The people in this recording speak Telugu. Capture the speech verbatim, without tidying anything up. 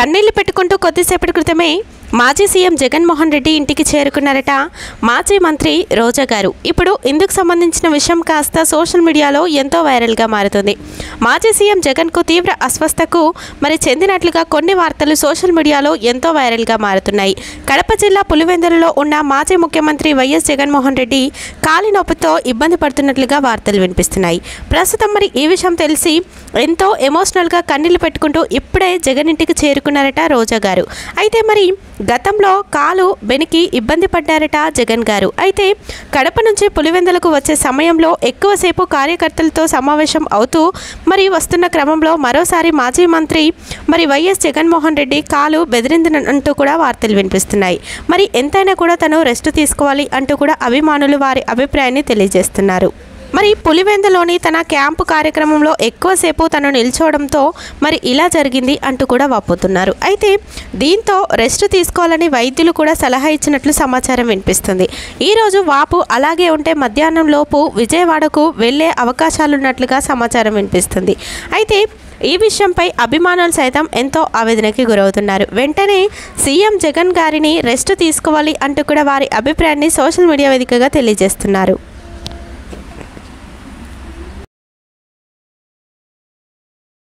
కన్నీళ్లు పెట్టుకుంటూ కొద్దిసేపటి క్రితమే మాజీ సీఎం జగన్మోహన్ రెడ్డి ఇంటికి చేరుకున్నారట మాజీ మంత్రి రోజా గారు. ఇప్పుడు ఇందుకు సంబంధించిన విషయం కాస్త సోషల్ మీడియాలో ఎంతో వైరల్గా మారుతుంది. మాజీ సీఎం జగన్కు తీవ్ర అస్వస్థకు మరి చెందినట్లుగా కొన్ని వార్తలు సోషల్ మీడియాలో ఎంతో వైరల్గా మారుతున్నాయి. కడప జిల్లా పులివెందులలో ఉన్న మాజీ ముఖ్యమంత్రి వైఎస్ జగన్మోహన్ రెడ్డి కాలి నొప్పితో ఇబ్బంది పడుతున్నట్లుగా వార్తలు వినిపిస్తున్నాయి. ప్రస్తుతం మరి ఈ విషయం తెలిసి ఎంతో ఎమోషనల్గా కన్నీళ్లు పెట్టుకుంటూ ఇప్పుడే జగన్ ఇంటికి చేరుకున్నారట రోజా గారు. అయితే మరి గతంలో కాలు బెనికి ఇబ్బంది పడ్డారట జగన్ గారు. అయితే కడప నుంచి పులివెందులకు వచ్చే సమయంలో ఎక్కువసేపు కార్యకర్తలతో సమావేశం అవుతూ మరి వస్తున్న క్రమంలో మరోసారి మాజీ మంత్రి మరి వైఎస్ జగన్మోహన్ రెడ్డి కాలు బెదిరిందంటూ కూడా వార్తలు వినిపిస్తున్నాయి. మరి ఎంతైనా కూడా తను రెస్ట్ తీసుకోవాలి అంటూ కూడా అభిమానులు వారి అభిప్రాయాన్ని తెలియజేస్తున్నారు. మరి పులివెందులోని తన క్యాంపు కార్యక్రమంలో ఎక్కువసేపు తను నిల్చోవడంతో మరి ఇలా జరిగింది అంటూ కూడా వాపోతున్నారు. అయితే దీంతో రెస్ట్ తీసుకోవాలని వైద్యులు కూడా సలహా ఇచ్చినట్లు సమాచారం వినిపిస్తుంది. ఈరోజు వాపు అలాగే ఉంటే మధ్యాహ్నం లోపు విజయవాడకు వెళ్లే అవకాశాలున్నట్లుగా సమాచారం వినిపిస్తుంది. అయితే ఈ విషయంపై అభిమానులు సైతం ఎంతో ఆవేదనకి గురవుతున్నారు. వెంటనే సీఎం జగన్ గారిని రెస్ట్ తీసుకోవాలి అంటూ కూడా వారి అభిప్రాయాన్ని సోషల్ మీడియా వేదికగా తెలియజేస్తున్నారు.